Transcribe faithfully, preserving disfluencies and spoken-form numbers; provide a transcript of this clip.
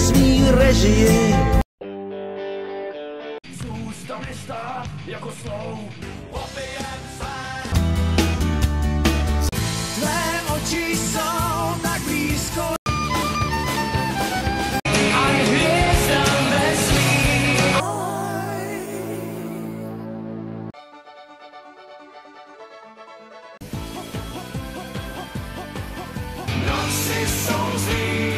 svý režii. Zůstane stát jako slou, opijem se. Tvé oči jsou tak blízko. A hvězdám veslí. Noci jsou zlý.